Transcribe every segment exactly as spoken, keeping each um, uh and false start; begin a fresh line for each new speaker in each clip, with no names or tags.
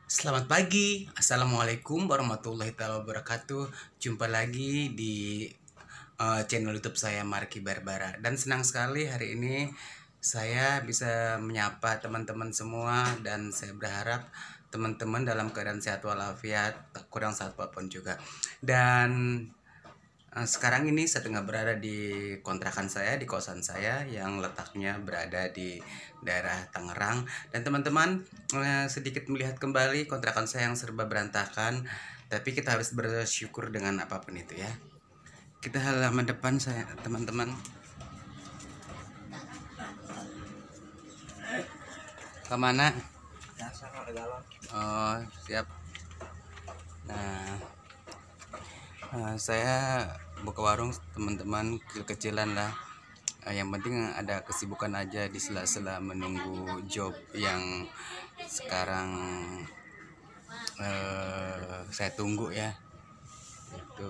Selamat pagi, Assalamualaikum warahmatullahi wabarakatuh. Jumpa lagi di uh, channel YouTube saya Marky Barbara. Dan senang sekali hari ini saya bisa menyapa teman-teman semua. Dan saya berharap teman-teman dalam keadaan sehat walafiat, tak kurang satu apapun juga. Dan uh, sekarang ini saya tengah berada di kontrakan saya, di kosan saya yang letaknya berada di daerah Tangerang. Dan teman-teman eh, sedikit melihat kembali kontrakan saya yang serba berantakan, tapi kita harus bersyukur dengan apapun itu ya. Kita halaman depan saya teman-teman. Kemana? Oh siap. Nah, eh, saya buka warung teman-teman, kecil-kecilan lah. Yang penting ada kesibukan aja di sela-sela menunggu job yang sekarang eh, saya tunggu ya. Itu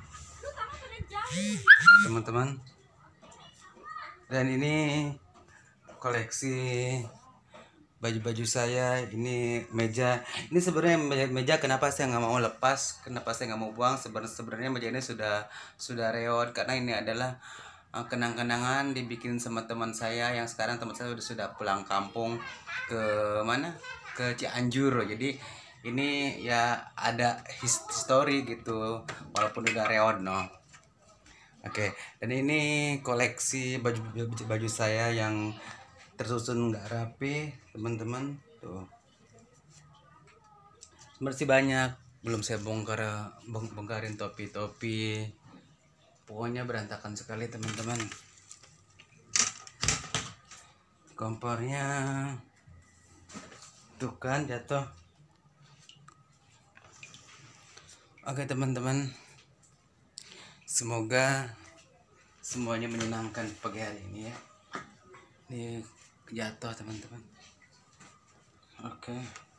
teman-teman. Dan ini koleksi baju-baju saya. Ini meja. Ini sebenarnya meja, meja kenapa saya nggak mau lepas? Kenapa saya nggak mau buang? Sebenarnya sebenarnya meja ini sudah sudah reot karena ini adalah kenang-kenangan dibikin sama teman saya yang sekarang teman saya sudah sudah pulang kampung ke mana, ke Cianjur. Jadi ini ya ada history gitu walaupun udah reot no. Oke, dan ini koleksi baju baju, baju saya yang tersusun nggak rapi teman-teman tuh, masih banyak belum saya bongkar bong, bongkarin topi-topi. Pokoknya berantakan sekali teman-teman. Kompornya tuh kan jatuh. Oke teman-teman, semoga semuanya menyenangkan pagi hari ini ya. Ini jatuh teman-teman. Oke.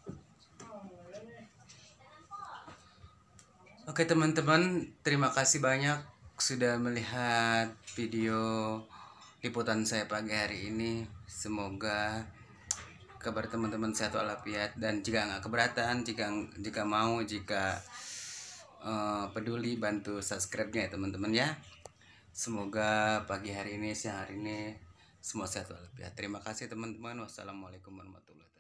Oke teman-teman, terima kasih banyak sudah melihat video liputan saya pagi hari ini. Semoga kabar teman-teman sehat walafiat, dan jika nggak keberatan, jika jika mau, jika uh, peduli, bantu subscribe-nya ya teman-teman ya. Semoga pagi hari ini, siang hari ini semua sehat walafiat. Terima kasih teman-teman. Wassalamualaikum warahmatullahi wabarakatuh.